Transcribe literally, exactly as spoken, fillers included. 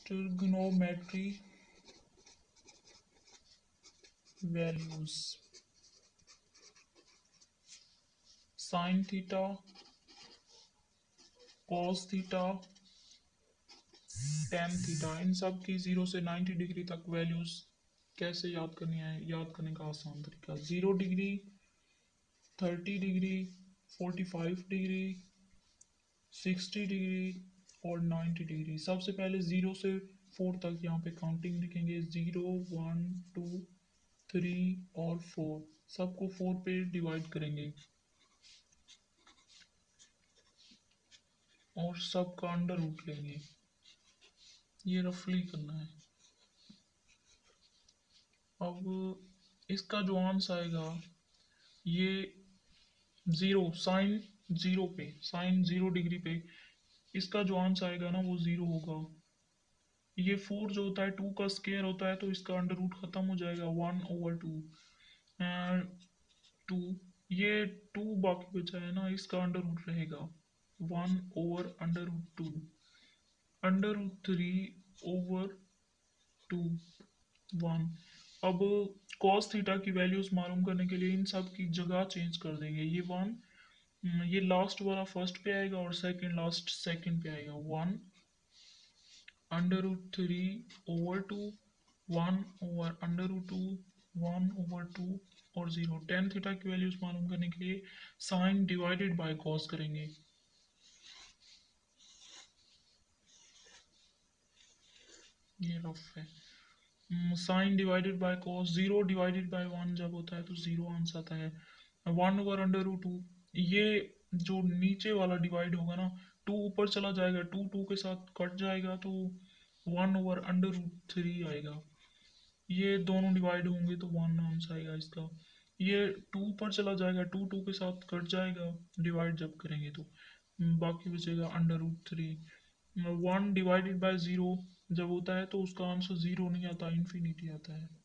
Trigonometry values sine theta, cos theta, tan theta, इन सब की जीरो से नाइन्टी डिग्री तक वैल्यूज कैसे याद करनी है? याद करने का आसान तरीका, zero degree, thirty degree, forty five degree, sixty degree और नाइन्टी डिग्री। सबसे पहले जीरो से फोर तक यहाँ पे काउंटिंग लिखेंगे, जीरो, वन, टू, थ्री और फोर, सबको फोर पे डिवाइड करेंगे और सबका अंडर रूट लेंगे। ये रफली करना है। अब इसका जो आंसर आएगा ये जीरो, साइन जीरो पे, साइन जीरो डिग्री पे इसका जो आंसर आएगा ना वो जीरो होगा। ये फोर जो होता है टू का स्केयर होता है तो इसका अंडर रूट खत्म हो जाएगा, वन ओवर टू टू, ये टू बाकी बचा है ना, इसका अंडर रूट रहेगा one over under root two, under root three over two, one. अब कॉस थीटा की वैल्यूज मालूम करने के लिए इन सब की जगह चेंज कर देंगे। ये वन, ये लास्ट वाला फर्स्ट पे आएगा और सेकंड लास्ट सेकंड पे आएगा, one under root three over two, one over under root two, one over two और जीरो। टेन थीटा की वैल्यूज मालूम करने के लिए साइन डिवाइडेड बाय कॉस करेंगे। ये रफ है। Sine divided by cos, zero divided by one जब होता है तो जीरो आंसर आता है, one over under root two. ये जो नीचे वाला डिवाइड होगा ना, टू ऊपर चला जाएगा, टू टू के साथ कट जाएगा तो one over under root three आएगा। ये दोनों डिवाइड होंगे तो वन आंसर आएगा इसका। ये टू पर चला जाएगा, टू टू के साथ कट जाएगा डिवाइड जब करेंगे तो, बाकी बचेगा under root three. One divided by zero जब होता है तो उसका आंसर ज़ीरो नहीं आता, इन्फिनिटी आता है।